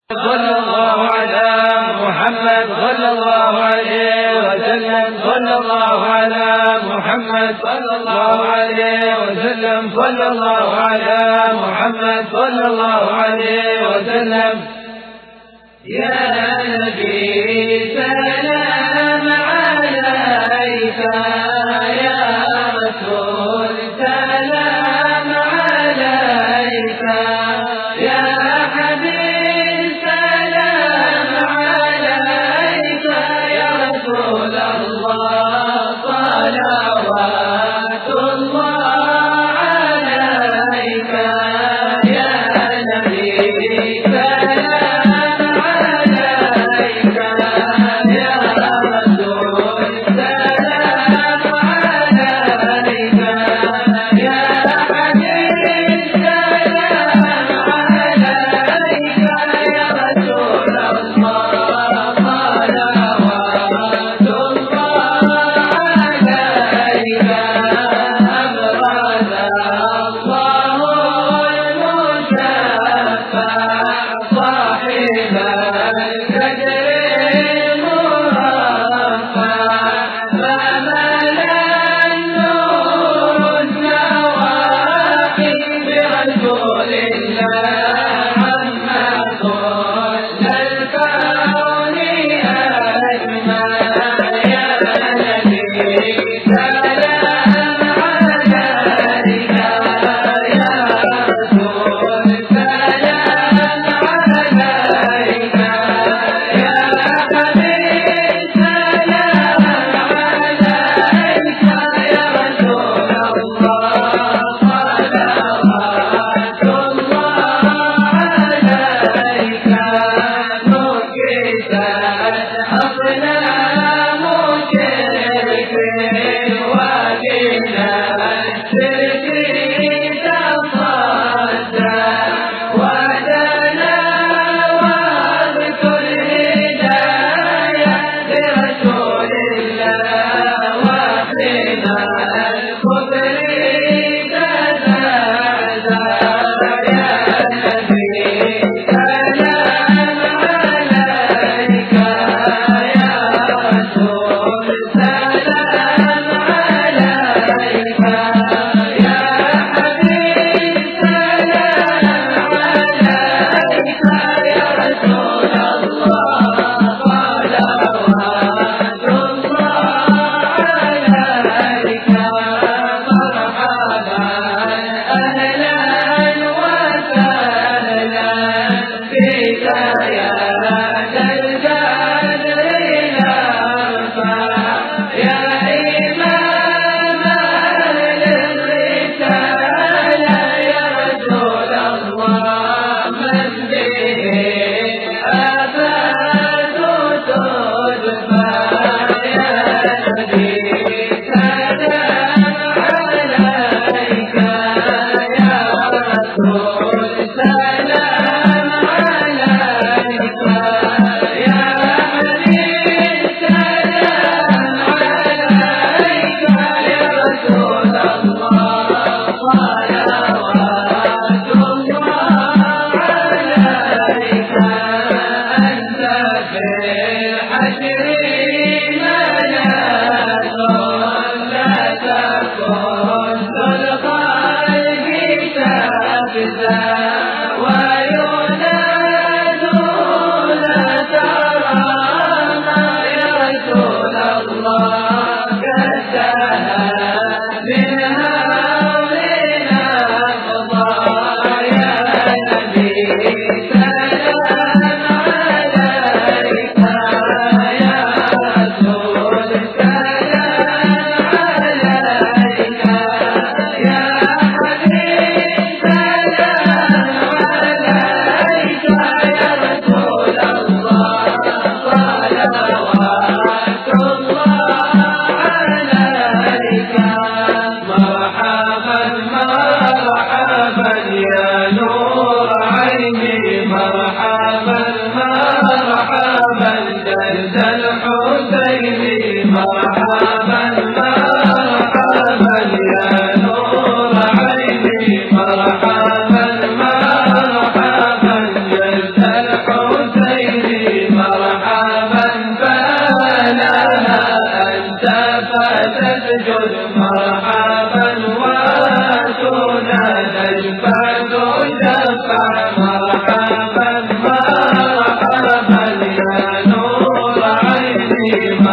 صلى الله على محمد صلى الله عليه وسلم صلى الله على محمد صلى الله عليه وسلم صلى الله على محمد صلى الله عليه وسلم. يا نبي سلام عليك، يا رسول سلام عليك، يا حبيب سلام عليك، يا رسول الله صلوات الله عليك. يا نبي سلام عليك، يا رسول سلام عليك، يا حبيب سلام عليك، يا رسول الله صلوات الله عليك. أبرز الله المشفع صاحب القدر المرفع، فملا النور النواقي برسول الله عما كل الكون أجمع. يا نبي سلام عليك، يا رسول سلام عليك، يا حبيب سلام عليك، يا رسول الله صلوات الله عليك. نكست أصنام شرك ودين الشرك تصدى، ودنا واذكر هداية لرسول الله، وحنا الكفر تزادى. يا نبي سلام عليك، يا رسول سلام عليك، يا حبيب سلام عليك، يا رسول الله صلوات الله عليك. مرحبا أهلا وسهلا بك يا ذا القدر الأرفع، يا إمام الرسالة، يا رسول الله من به آفات تدفع. يا نبي سلام عليك، يا رسول سلام عليك، يا حبيب سلام عليك، يا رسول الله صلوات الله عليك. أنت في الحشر ملاك، لا تكن الخلق تفزع، وينادون ترانا، يا رسول الله كساها من هولنا قضاء. يا نبي سلام عليك، يا رسول سلام عليك، يا حبيب سلام عليك، يا رسول الله صلوات الله عليك. مرحبا مرحبا يا نور عيني، مرحبا مرحبا جد الحسين، مرحبا مرحبا يا نور عيني، مرحبا مرحبا جد الحسين.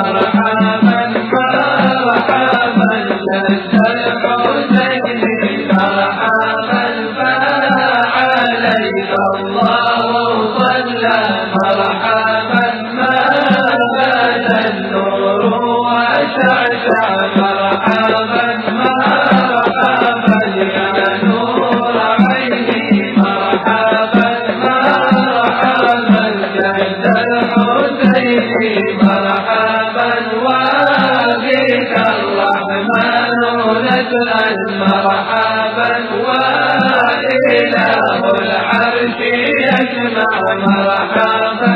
مرحبا مرحبا جد الحسين مرحبا فعليك الله صلى مرحبا ما بدا النور وشعشع مرحبا مرحبا يا نور عيني مرحبا مرحبا جد الحسين مرحبا وبك الرحمن نسأل مرحبا وإله العرش يجمع مرحبا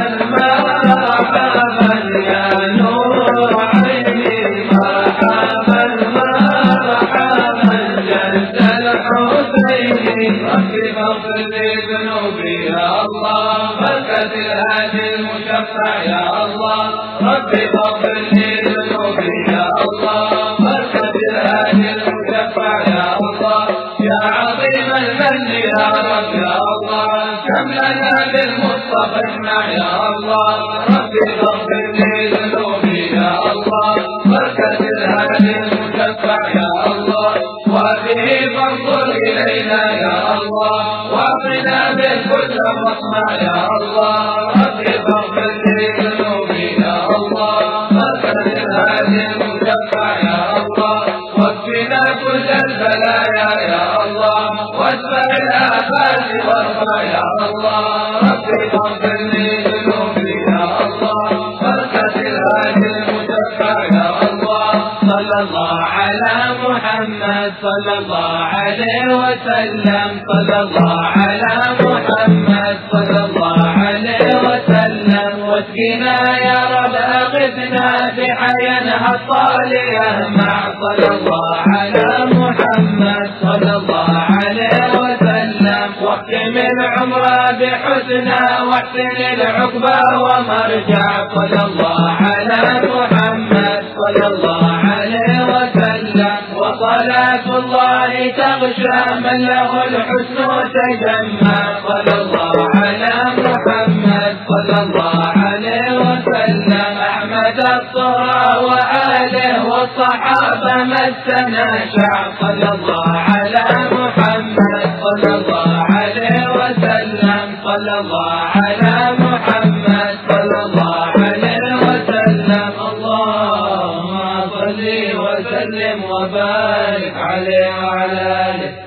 مرحبا يا نور عيني مرحبا مرحبا جد الحسين رب اغفر لي ذنوبي يا الله بركة الهادي المشفع يا الله رب اغفر لي ذنوبي يا الله بركة الهادي المشفع يا الله يا عظيم المن يا رب يا الله كم لنا بالمصطفى اجمع يا الله رب اغفر لي ذنوبي يا الله بركة الهادي المشفع يا الله وبه فانظر إلينا يا الله واعطنا بالكل مطمع يا الله رب اغفر لي ذنوبي يا الله بركة الهادي المشفع يا الله واكفنا كل البلايا يا الله وادفع الآفات وارفع يا الله رب اغفر لي ذنوبي يا الله بركة الهادي المشفع يا الله صلى الله على محمد صلى الله عليه وسلم صلى الله على محمد صلى الله عليه وسلم واسقنا يا رب اغثنا بحيا الطالية مع صلى الله على محمد صلى الله عليه وسلم واختم العمر بحسنى واحسن العقبى ومرجع صلى الله على محمد صلى الله عليه وسلم وصلاة الله تغشى من له الحسن تجمع صلى الله على محمد صلى الله عليه وسلم أحمد الصهرى وآله والصحابة مسنا شعب صلى الله على محمد صلى الله عليه وسلم صلى الله على محمد صلى الله عليه وسلم اللهم صل وسلم وبارك عليه وعلى آله